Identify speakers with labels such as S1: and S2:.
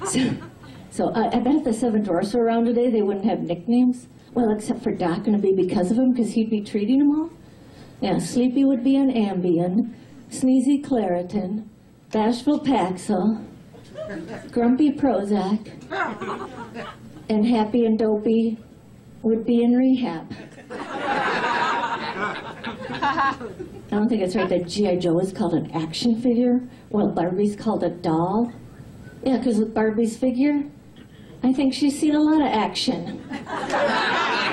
S1: So I bet if the Seven Dwarfs were around today, they wouldn't have nicknames. Well, except for Doc, and it'd be because of him, because he'd be treating them all. Yeah, Sleepy would be an Ambien, Sneezy Claritin, Bashful Paxil, Grumpy Prozac, and Happy and Dopey would be in rehab. I don't think it's right that G.I. Joe is called an action figure, while Barbie's called a doll. Yeah, because with Barbie's figure, I think she's seen a lot of action.